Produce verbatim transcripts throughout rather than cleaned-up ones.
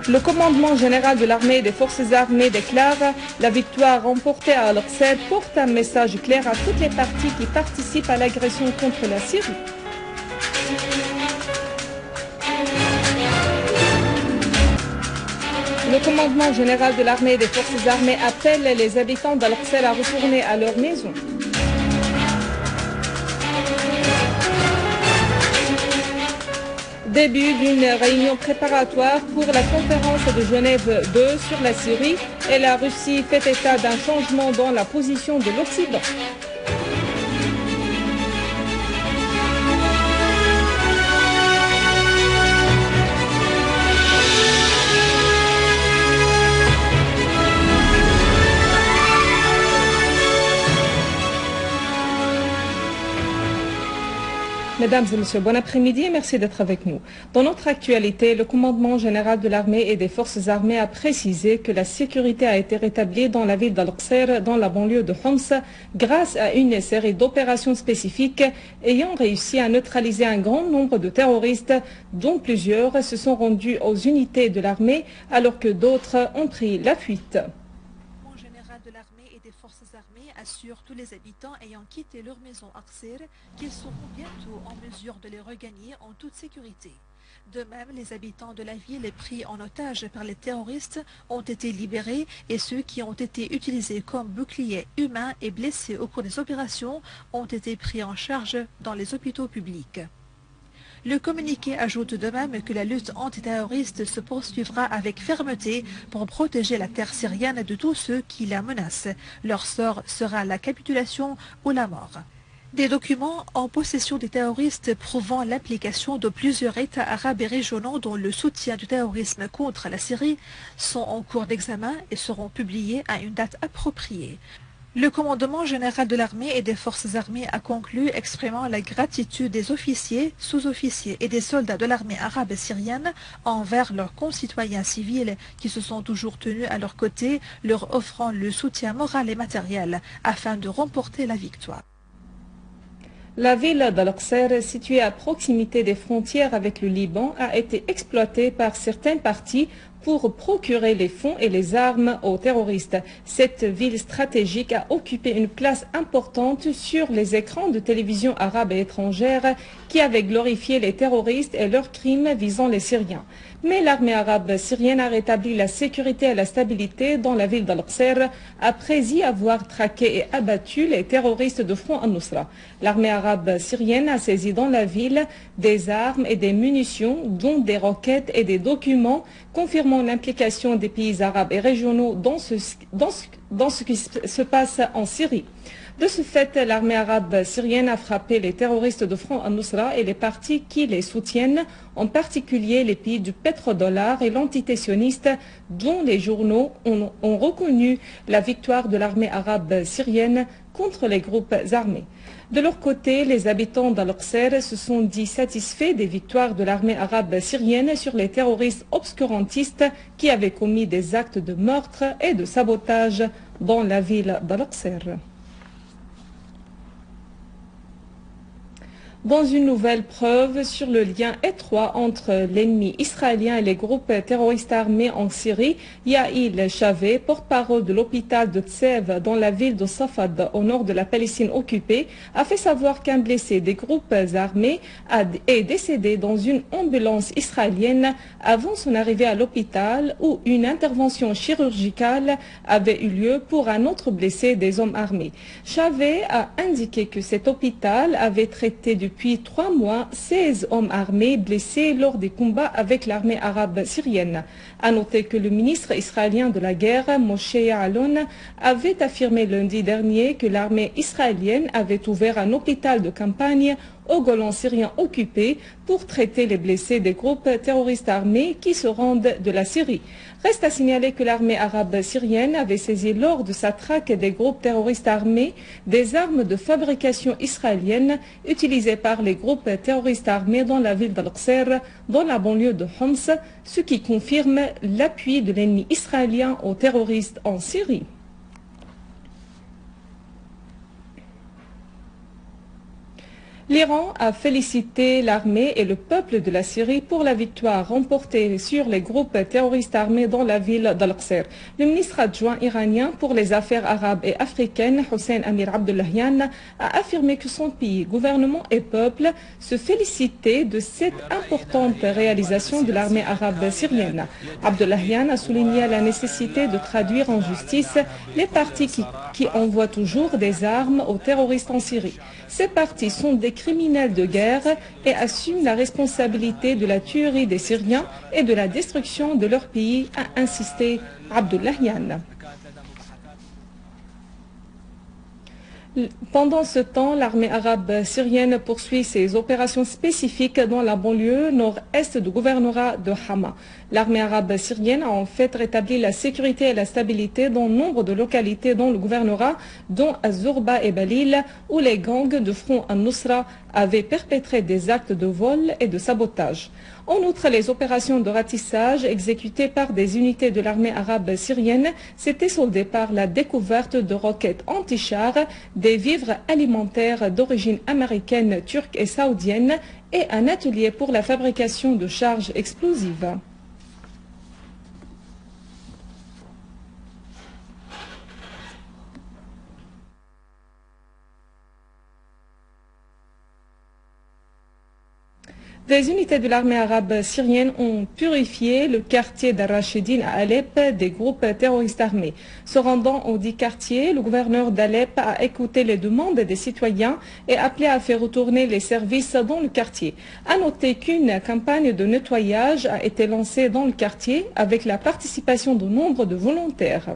Le commandement général de l'armée et des forces armées déclare « La victoire remportée à Al-Aqsa porte un message clair à toutes les parties qui participent à l'agression contre la Syrie ». Le commandement général de l'armée et des forces armées appelle les habitants d'Al-Aqsa à retourner à leur maison. Début d'une réunion préparatoire pour la conférence de Genève deux sur la Syrie et la Russie fait état d'un changement dans la position de l'Occident. Mesdames et messieurs, bon après-midi et merci d'être avec nous. Dans notre actualité, le commandement général de l'armée et des forces armées a précisé que la sécurité a été rétablie dans la ville d'Al-Aqsa, dans la banlieue de Homs, grâce à une série d'opérations spécifiques ayant réussi à neutraliser un grand nombre de terroristes, dont plusieurs se sont rendus aux unités de l'armée alors que d'autres ont pris la fuite. De l'armée et des forces armées assure tous les habitants ayant quitté leur maison Aqsir qu'ils seront bientôt en mesure de les regagner en toute sécurité. De même, les habitants de la ville pris en otage par les terroristes ont été libérés et ceux qui ont été utilisés comme boucliers humains et blessés au cours des opérations ont été pris en charge dans les hôpitaux publics. Le communiqué ajoute de même que la lutte antiterroriste se poursuivra avec fermeté pour protéger la terre syrienne de tous ceux qui la menacent. Leur sort sera la capitulation ou la mort. Des documents en possession des terroristes prouvant l'application de plusieurs États arabes et régionaux dont le soutien du terrorisme contre la Syrie sont en cours d'examen et seront publiés à une date appropriée. Le commandement général de l'armée et des forces armées a conclu exprimant la gratitude des officiers, sous-officiers et des soldats de l'armée arabe syrienne envers leurs concitoyens civils qui se sont toujours tenus à leur côté, leur offrant le soutien moral et matériel afin de remporter la victoire. La ville d'Al-Aqsa, située à proximité des frontières avec le Liban, a été exploitée par certains partis pour procurer les fonds et les armes aux terroristes. Cette ville stratégique a occupé une place importante sur les écrans de télévision arabes et étrangères qui avaient glorifié les terroristes et leurs crimes visant les Syriens. Mais l'armée arabe syrienne a rétabli la sécurité et la stabilité dans la ville d'Al-Aqsa après y avoir traqué et abattu les terroristes de Front al-Nusra. L'armée arabe syrienne a saisi dans la ville des armes et des munitions, dont des roquettes et des documents confirmant l'implication des pays arabes et régionaux dans ce, dans ce, dans ce qui se passe en Syrie. De ce fait, l'armée arabe syrienne a frappé les terroristes de Front al-Nusra et les partis qui les soutiennent, en particulier les pays du pétrodollar et l'entité sioniste, dont les journaux ont, ont reconnu la victoire de l'armée arabe syrienne contre les groupes armés. De leur côté, les habitants d'Al-Aqsa se sont dit satisfaits des victoires de l'armée arabe syrienne sur les terroristes obscurantistes qui avaient commis des actes de meurtre et de sabotage dans la ville d'Al-Aqsa. Dans une nouvelle preuve sur le lien étroit entre l'ennemi israélien et les groupes terroristes armés en Syrie, Yael Shavé, porte-parole de l'hôpital de Tsev dans la ville de Safad au nord de la Palestine occupée, a fait savoir qu'un blessé des groupes armés est décédé dans une ambulance israélienne avant son arrivée à l'hôpital où une intervention chirurgicale avait eu lieu pour un autre blessé des hommes armés. Shavé a indiqué que cet hôpital avait traité du Depuis trois mois, seize hommes armés blessés lors des combats avec l'armée arabe syrienne. A noter que le ministre israélien de la guerre, Moshe Ya'alon, avait affirmé lundi dernier que l'armée israélienne avait ouvert un hôpital de campagne au Golan syrien occupé pour traiter les blessés des groupes terroristes armés qui se rendent de la Syrie. Reste à signaler que l'armée arabe syrienne avait saisi lors de sa traque des groupes terroristes armés des armes de fabrication israélienne utilisées par les groupes terroristes armés dans la ville d'Al-Aqsa, dans la banlieue de Homs, ce qui confirme l'appui de l'ennemi israélien aux terroristes en Syrie. L'Iran a félicité l'armée et le peuple de la Syrie pour la victoire remportée sur les groupes terroristes armés dans la ville d'Al-Qsir. Le ministre adjoint iranien pour les affaires arabes et africaines, Hossein Amir Abdollahian, a affirmé que son pays, gouvernement et peuple se félicitaient de cette importante réalisation de l'armée arabe syrienne. Abdollahian a souligné la nécessité de traduire en justice les partis qui, qui envoient toujours des armes aux terroristes en Syrie. Ces partis sont des criminels de guerre et assument la responsabilité de la tuerie des Syriens et de la destruction de leur pays, a insisté Abdollahian. Pendant ce temps, l'armée arabe syrienne poursuit ses opérations spécifiques dans la banlieue nord-est du gouvernorat de Hama. L'armée arabe syrienne a en fait rétabli la sécurité et la stabilité dans nombre de localités dans le gouvernorat, dont Az-Zourba et Balil, où les gangs de Front al-Nusra avaient perpétré des actes de vol et de sabotage. En outre, les opérations de ratissage exécutées par des unités de l'armée arabe syrienne s'étaient soldées par la découverte de roquettes anti-chars, des vivres alimentaires d'origine américaine, turque et saoudienne et un atelier pour la fabrication de charges explosives. Des unités de l'armée arabe syrienne ont purifié le quartier d'Al-Rachidine à Alep des groupes terroristes armés. Se rendant au dit quartier, le gouverneur d'Alep a écouté les demandes des citoyens et appelé à faire retourner les services dans le quartier. À noter qu'une campagne de nettoyage a été lancée dans le quartier avec la participation de nombre de volontaires.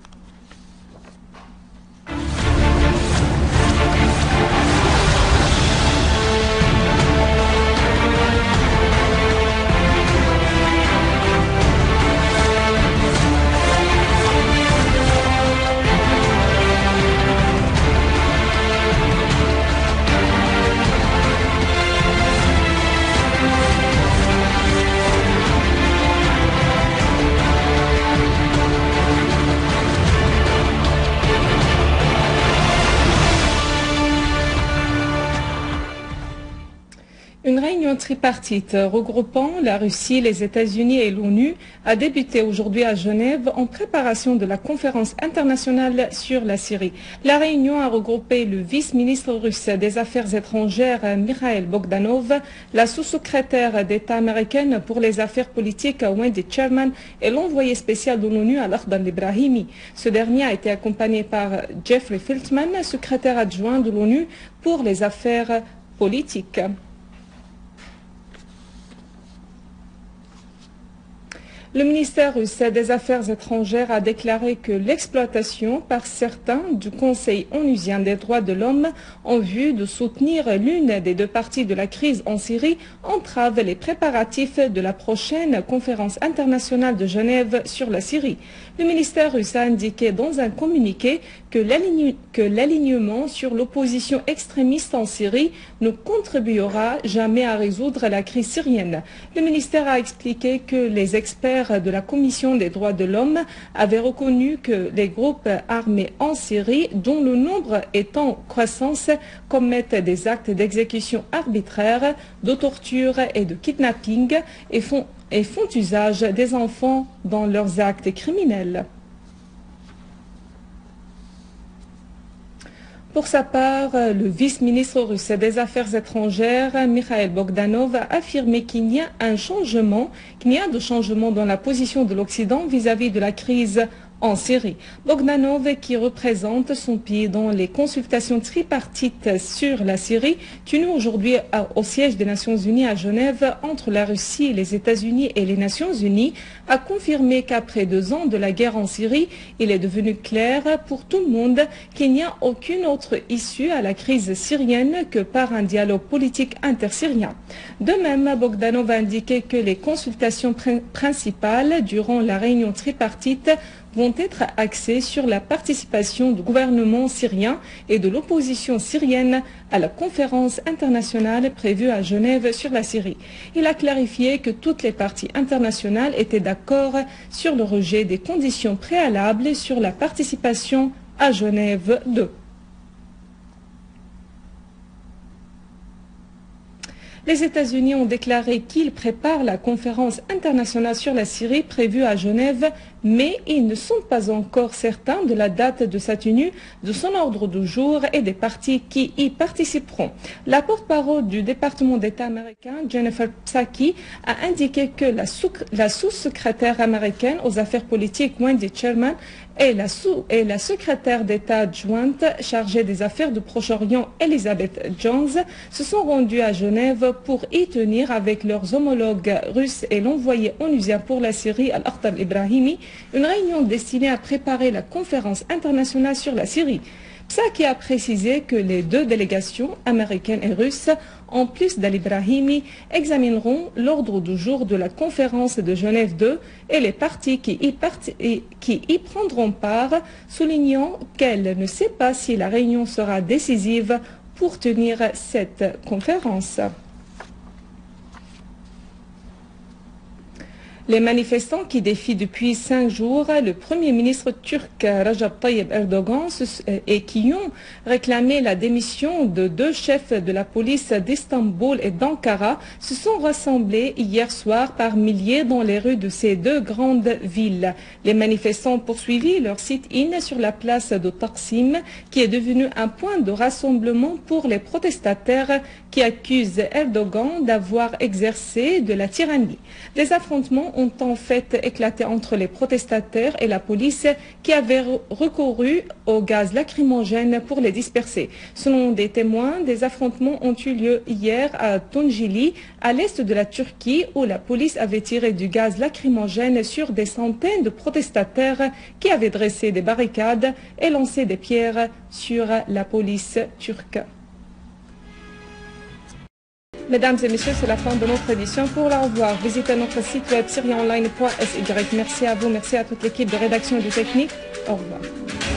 Une réunion tripartite regroupant la Russie, les États-Unis et l'ONU a débuté aujourd'hui à Genève en préparation de la conférence internationale sur la Syrie. La réunion a regroupé le vice-ministre russe des Affaires étrangères Mikhail Bogdanov, la sous-secrétaire d'État américaine pour les affaires politiques Wendy Sherman et l'envoyé spécial de l'ONU Al-Akhdar Ibrahimi. Ce dernier a été accompagné par Jeffrey Feltman, secrétaire adjoint de l'ONU pour les affaires politiques. Le ministère russe des Affaires étrangères a déclaré que l'exploitation par certains du Conseil onusien des droits de l'homme en vue de soutenir l'une des deux parties de la crise en Syrie entrave les préparatifs de la prochaine conférence internationale de Genève sur la Syrie. Le ministère russe a indiqué dans un communiqué que l'alignement sur l'opposition extrémiste en Syrie ne contribuera jamais à résoudre la crise syrienne. Le ministère a expliqué que les experts de la Commission des droits de l'homme avaient reconnu que les groupes armés en Syrie, dont le nombre est en croissance, commettent des actes d'exécution arbitraire, de torture et de kidnapping et font et font usage des enfants dans leurs actes criminels. Pour sa part, le vice-ministre russe des Affaires étrangères, Mikhail Bogdanov, a affirmé qu'il y a un changement, qu'il y a de changement dans la position de l'Occident vis-à-vis de la crise en Syrie. Bogdanov, qui représente son pays dans les consultations tripartites sur la Syrie, tenues aujourd'hui au siège des Nations Unies à Genève entre la Russie, les États-Unis et les Nations Unies, a confirmé qu'après deux ans de la guerre en Syrie, il est devenu clair pour tout le monde qu'il n'y a aucune autre issue à la crise syrienne que par un dialogue politique intersyrien. De même, Bogdanov a indiqué que les consultations principales durant la réunion tripartite vont être axés sur la participation du gouvernement syrien et de l'opposition syrienne à la conférence internationale prévue à Genève sur la Syrie. Il a clarifié que toutes les parties internationales étaient d'accord sur le rejet des conditions préalables sur la participation à Genève deux. Les États-Unis ont déclaré qu'ils préparent la conférence internationale sur la Syrie prévue à Genève, mais ils ne sont pas encore certains de la date de sa tenue, de son ordre du jour et des partis qui y participeront. La porte-parole du département d'État américain, Jennifer Psaki, a indiqué que la, sous la sous-secrétaire américaine aux affaires politiques, Wendy Sherman, et la, sous et la secrétaire d'État adjointe chargée des affaires du Proche-Orient, Elizabeth Jones, se sont rendues à Genève pour y tenir avec leurs homologues russes et l'envoyé onusien pour la Syrie, Al-Artab Ibrahimi, une réunion destinée à préparer la conférence internationale sur la Syrie. Psaki a précisé que les deux délégations, américaines et russes, en plus d'Al-Ibrahimi, examineront l'ordre du jour de la conférence de Genève deux et les partis qui y, parti qui y prendront part, soulignant qu'elle ne sait pas si la réunion sera décisive pour tenir cette conférence. Les manifestants qui défient depuis cinq jours le Premier ministre turc Recep Tayyip Erdogan et qui ont réclamé la démission de deux chefs de la police d'Istanbul et d'Ankara se sont rassemblés hier soir par milliers dans les rues de ces deux grandes villes. Les manifestants ont poursuivi leur sit-in sur la place de Taksim, qui est devenue un point de rassemblement pour les protestataires qui accusent Erdogan d'avoir exercé de la tyrannie. Des affrontements ont en fait éclaté entre les protestataires et la police qui avait recouru au gaz lacrymogène pour les disperser. Selon des témoins, des affrontements ont eu lieu hier à Tunceli, à l'est de la Turquie, où la police avait tiré du gaz lacrymogène sur des centaines de protestataires qui avaient dressé des barricades et lancé des pierres sur la police turque. Mesdames et messieurs, c'est la fin de notre édition. Pour la revoir, visitez notre site web syriaonline point s y. Merci à vous, merci à toute l'équipe de rédaction et de technique. Au revoir.